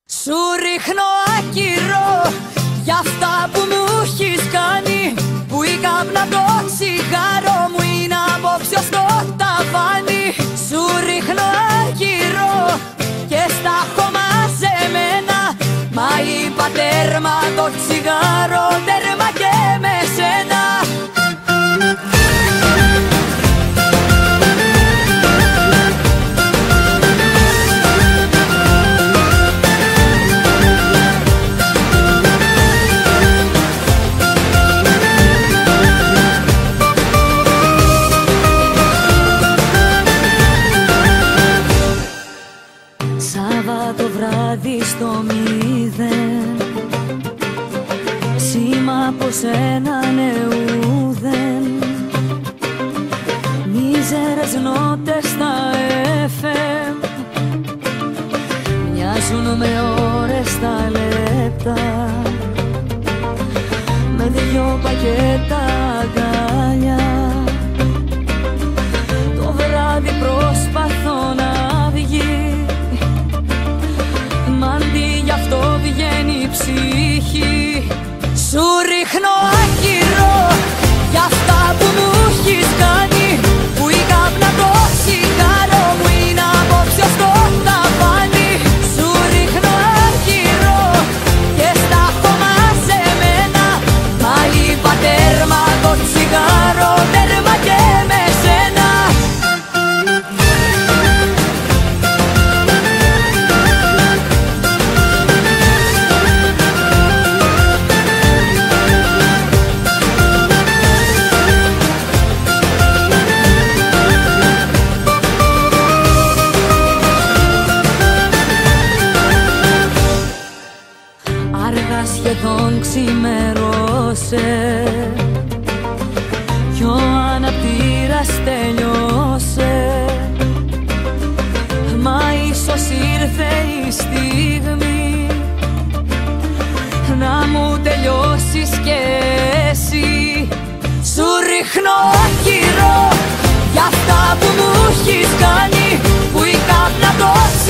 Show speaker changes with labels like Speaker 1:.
Speaker 1: Σου ρίχνω άκυρο για αυτά που μου έχεις κάνει, που η κάπνα το τσιγάρο μου είναι απόψε στο ταβάνι. Σου ρίχνω άκυρο και στα έχω μαζεμένα, μα είπα τέρμα το τσιγάρο, τέρμα και με σένα. Σάββατο βράδυ στο 0, σήμα από σένα ουδέν. Μίζερες νότες στα FM μοιάζουν με ώρες τα λεπτά, με 2 πακέτα αγκάλια. Το βράδυ προσπαθώ να βγει, μ' αντί γι' αυτό βγαίνει η ψυχή. Σου ρίχνω άκυρο για αυτά που μου έχεις κάνει, που η κάπνα το τσιγάρο μου είναι απόψε στο ταβάνι. Σου ρίχνω άκυρο και στα έχω μαζεμένα, μα είπα τέρμα το τσιγάρο, τέρμα και με σένα. Αργά σχεδόν ξημερώσε κι ο αναπτήρας τελειώσε, μα ίσως ήρθε η στιγμή να μου τελειώσεις κι εσύ. Σου ρίχνω άκυρο για αυτά που μου έχεις κάνει, που η κάπνα το